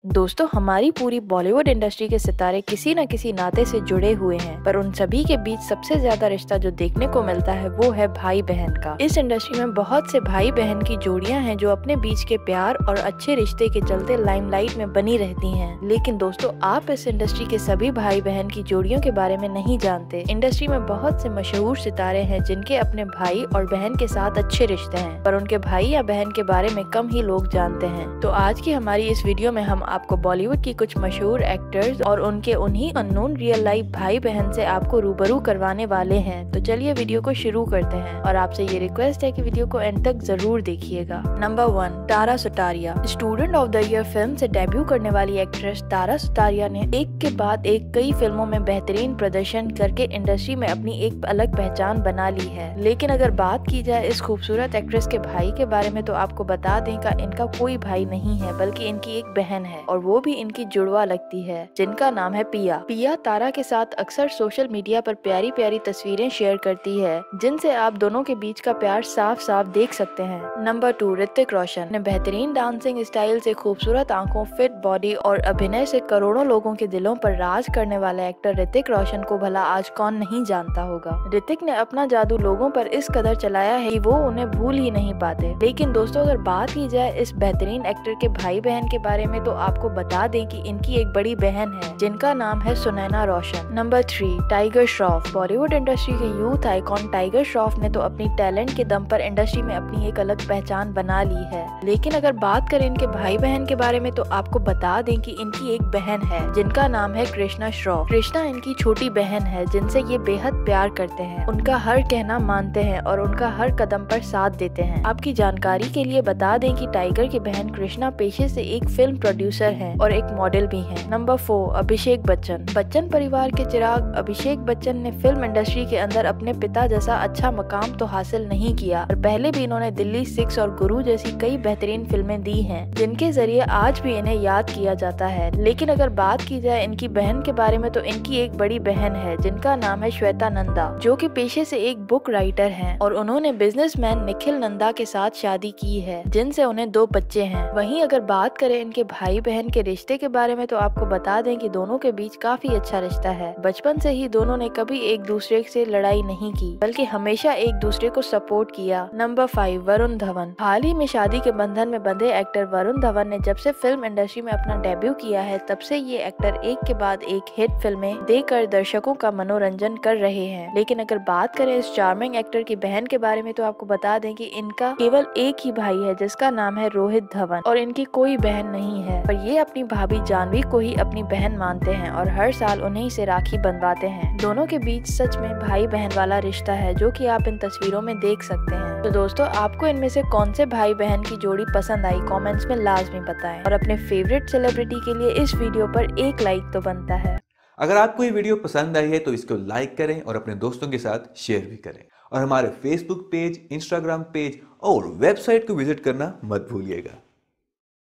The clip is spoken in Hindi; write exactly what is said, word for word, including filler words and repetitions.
दोस्तों, हमारी पूरी बॉलीवुड इंडस्ट्री के सितारे किसी न किसी नाते से जुड़े हुए हैं, पर उन सभी के बीच सबसे ज्यादा रिश्ता जो देखने को मिलता है वो है भाई बहन का। इस इंडस्ट्री में बहुत से भाई बहन की जोड़ियां हैं जो अपने बीच के प्यार और अच्छे रिश्ते के चलते लाइमलाइट में बनी रहती हैं। लेकिन दोस्तों, आप इस इंडस्ट्री के सभी भाई बहन की जोड़ियों के बारे में नहीं जानते। इंडस्ट्री में बहुत से मशहूर सितारे हैं जिनके अपने भाई और बहन के साथ अच्छे रिश्ते हैं, पर उनके भाई या बहन के बारे में कम ही लोग जानते हैं। तो आज की हमारी इस वीडियो में हम आपको बॉलीवुड की कुछ मशहूर एक्टर्स और उनके उन्हीं अननोन रियल लाइफ भाई बहन से आपको रूबरू करवाने वाले हैं। तो चलिए वीडियो को शुरू करते हैं और आपसे ये रिक्वेस्ट है कि वीडियो को एंड तक जरूर देखिएगा। Number one, Tara Sutaria. Student of the year film से डेब्यू करने वाली एक्ट्रेस तारा सुतारिया ने एक के बाद एक कई फिल्मों में बेहतरीन प्रदर्शन करके इंडस्ट्री में अपनी एक अलग पहचान बना ली है। लेकिन अगर बात की जाए इस खूबसूरत एक्ट्रेस के भाई के बारे में तो आपको बता दें का इनका कोई भाई नहीं है, बल्कि इनकी एक बहन है और वो भी इनकी जुड़वा लगती है, जिनका नाम है पिया। पिया तारा के साथ अक्सर सोशल मीडिया पर प्यारी प्यारी तस्वीरें शेयर करती है, जिनसे आप दोनों के बीच का प्यार साफ साफ देख सकते हैं। Number two, Hrithik Roshan. ने बेहतरीन डांसिंग स्टाइल से, खूबसूरत आंखों, फिट बॉडी और अभिनय से करोड़ों लोगों के दिलों पर राज करने वाला एक्टर ऋतिक रोशन को भला आज कौन नहीं जानता होगा। ऋतिक ने अपना जादू लोगों पर इस कदर चलाया है कि वो उन्हें भूल ही नहीं पाते। लेकिन दोस्तों, अगर बात की जाए इस बेहतरीन एक्टर के भाई बहन के बारे में तो आपको बता दें कि इनकी एक बड़ी बहन है जिनका नाम है Sunaina Roshan. Number three, Tiger Shroff. Bollywood industry के यूथ आइकॉन टाइगर श्रॉफ ने तो अपनी टैलेंट के दम पर इंडस्ट्री में अपनी एक अलग पहचान बना ली है। लेकिन अगर बात करें इनके भाई बहन के बारे में तो आपको बता दें कि इनकी एक बहन है जिनका नाम है कृष्णा श्रॉफ। कृष्णा इनकी छोटी बहन है जिनसे ये बेहद प्यार करते हैं, उनका हर कहना मानते हैं और उनका हर कदम पर साथ देते हैं। आपकी जानकारी के लिए बता दें कि टाइगर की बहन कृष्णा पेशे से एक फिल्म प्रोड्यूसर है और एक मॉडल भी हैं। Number four, Abhishek Bachchan. बच्चन परिवार के चिराग अभिषेक बच्चन ने फिल्म इंडस्ट्री के अंदर अपने पिता जैसा अच्छा मकाम तो हासिल नहीं किया, और पहले भी इन्होंने दिल्ली सिक्स और गुरु जैसी कई बेहतरीन फिल्में दी हैं, जिनके जरिए आज भी इन्हें याद किया जाता है। लेकिन अगर बात की जाए इनकी बहन के बारे में तो इनकी एक बड़ी बहन है जिनका नाम है श्वेता नंदा, जो कि पेशे से एक बुक राइटर हैं और उन्होंने बिजनेसमैन निखिल नंदा के साथ शादी की है, जिनसे उन्हें दो बच्चे हैं। वहीं अगर बात करें इनके भाई बहन के रिश्ते के बारे में तो आपको बता दें कि दोनों के बीच काफी अच्छा रिश्ता है। बचपन से ही दोनों ने कभी एक दूसरे से लड़ाई नहीं की, बल्कि हमेशा एक दूसरे को सपोर्ट किया। Number five, Varun Dhawan. हाल ही में शादी के बंधन में बंधे एक्टर वरुण धवन ने जब से फिल्म इंडस्ट्री में अपना डेब्यू किया है, तब से ये एक्टर एक के बाद एक हिट फिल्में देकर दर्शकों का मनोरंजन कर रहे हैं। लेकिन अगर बात करें इस चार्मिंग एक्टर की बहन के बारे में तो आपको बता दें कि इनका केवल एक ही भाई है जिसका नाम है रोहित धवन, और इनकी कोई बहन नहीं है। पर ये अपनी भाभी जानवी को ही अपनी बहन मानते हैं और हर साल उन्हीं से राखी बंधवाते हैं। दोनों के बीच सच में भाई बहन वाला रिश्ता है, जो कि आप इन तस्वीरों में देख सकते हैं। तो दोस्तों, आपको इनमें से कौन से भाई बहन की जोड़ी पसंद आई, कमेंट्स में लाजमी बताएं, और अपने फेवरेट सेलिब्रिटी के लिए इस वीडियो पर एक लाइक तो बनता है। अगर आपको ये वीडियो पसंद आई है तो इसको लाइक करें और अपने दोस्तों के साथ शेयर भी करें, और हमारे फेसबुक पेज, इंस्टाग्राम पेज और वेबसाइट को विजिट करना मत भूलिएगा।